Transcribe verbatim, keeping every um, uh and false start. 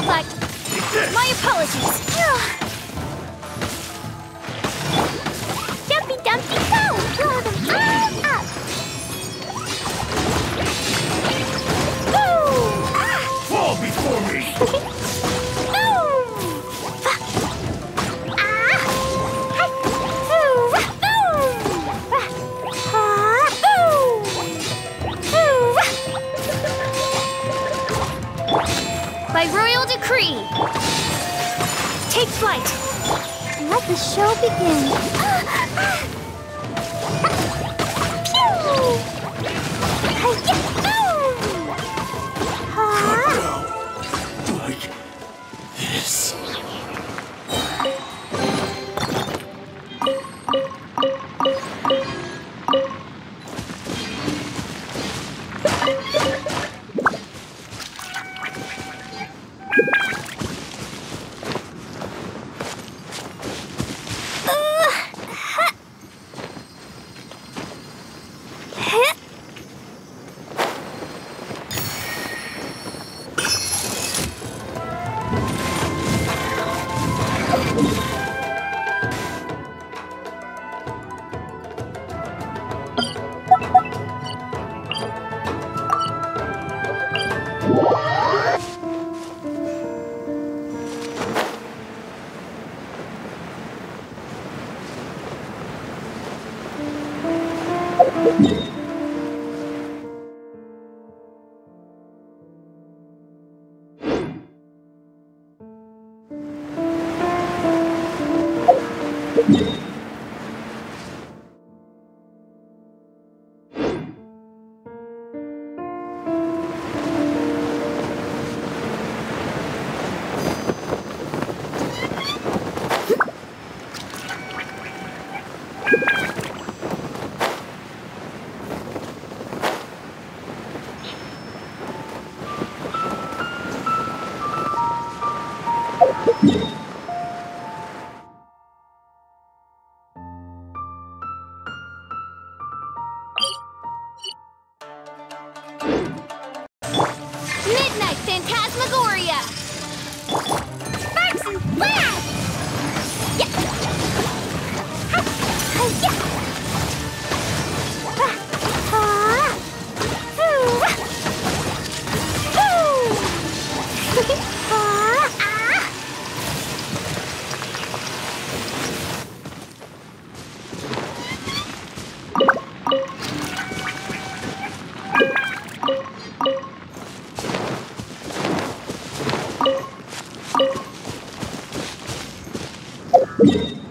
felt like... My apologies. Jumpy Dumpty go! Blow them all up! Woo! Ah! Fall before me! By royal decree, take flight. Let the show begin. Like this. Midnight Phantasmagoria! Sparks and flash! Yeah! Ha! Ha! Yeah! Ah! Ah! Ooh! Ah! Ooh! Ah! Ah! Yeah.